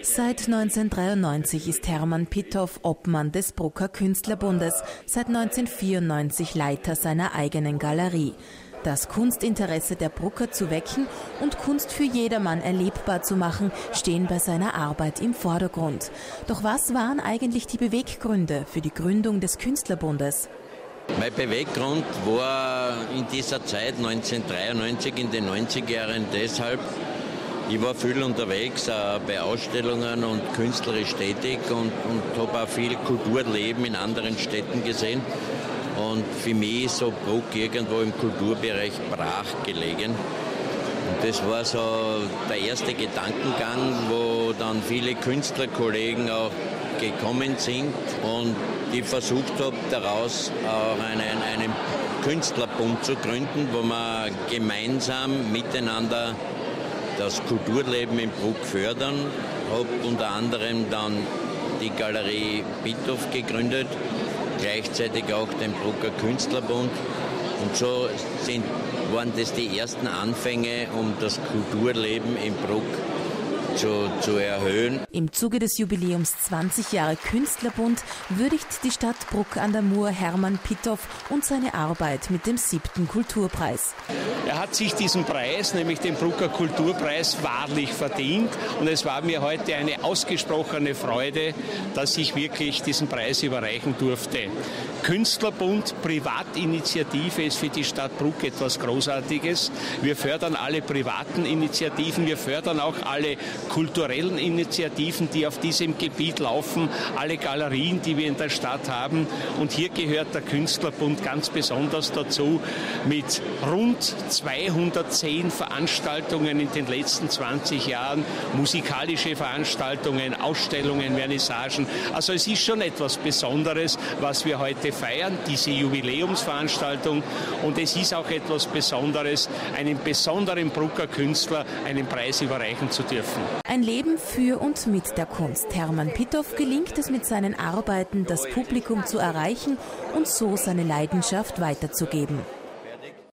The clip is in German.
Seit 1993 ist Hermann Pittoff Obmann des Brucker Künstlerbundes, seit 1994 Leiter seiner eigenen Galerie. Das Kunstinteresse der Brucker zu wecken und Kunst für jedermann erlebbar zu machen, stehen bei seiner Arbeit im Vordergrund. Doch was waren eigentlich die Beweggründe für die Gründung des Künstlerbundes? Mein Beweggrund war in dieser Zeit 1993, in den 90er Jahren deshalb, ich war viel unterwegs, bei Ausstellungen und künstlerisch tätig und habe auch viel Kulturleben in anderen Städten gesehen. Und für mich ist so Bruck irgendwo im Kulturbereich brach gelegen. Und das war so der erste Gedankengang, wo dann viele Künstlerkollegen auch gekommen sind und ich versucht habe, daraus auch einen Künstlerbund zu gründen, wo man gemeinsam miteinander das Kulturleben in Bruck fördern. Ich habe unter anderem dann die Galerie Pittoff gegründet, gleichzeitig auch den Brucker Künstlerbund. Und so waren das die ersten Anfänge, um das Kulturleben in Bruck zu erhöhen. Im Zuge des Jubiläums 20 Jahre Künstlerbund würdigt die Stadt Bruck an der Mur Hermann Pittoff und seine Arbeit mit dem 7. Kulturpreis. Er hat sich diesen Preis, nämlich den Brucker Kulturpreis, wahrlich verdient. Und es war mir heute eine ausgesprochene Freude, dass ich wirklich diesen Preis überreichen durfte. Künstlerbund, Privatinitiative ist für die Stadt Bruck etwas Großartiges. Wir fördern alle privaten Initiativen, wir fördern auch alle kulturellen Initiativen, die auf diesem Gebiet laufen, alle Galerien, die wir in der Stadt haben. Und hier gehört der Künstlerbund ganz besonders dazu, mit rund 210 Veranstaltungen in den letzten 20 Jahren, musikalische Veranstaltungen, Ausstellungen, Vernissagen. Also es ist schon etwas Besonderes, was wir heute feiern, diese Jubiläumsveranstaltung. Und es ist auch etwas Besonderes, einem besonderen Brucker Künstler einen Preis überreichen zu dürfen. Ein Leben für und mit der Kunst. Hermann Pittoff gelingt es mit seinen Arbeiten, das Publikum zu erreichen und so seine Leidenschaft weiterzugeben.